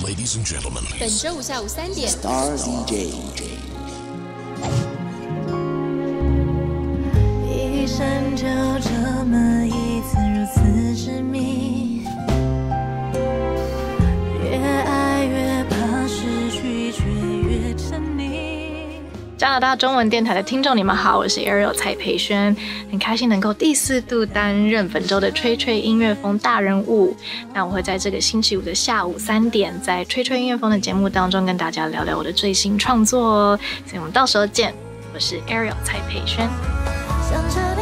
Ladies and gentlemen， 本周五下午3点 Star DJ。 一生就这么一次，如此执迷，越爱越怕失去，却越沉溺。 加拿大中文电台的听众，你们好，我是 Ariel 蔡培轩，很开心能够第4度担任本周的吹吹音乐风大人物。那我会在这个星期五的下午3点，在吹吹音乐风的节目当中跟大家聊聊我的最新创作哦，所以我们到时候见。我是 Ariel 蔡培轩。 想着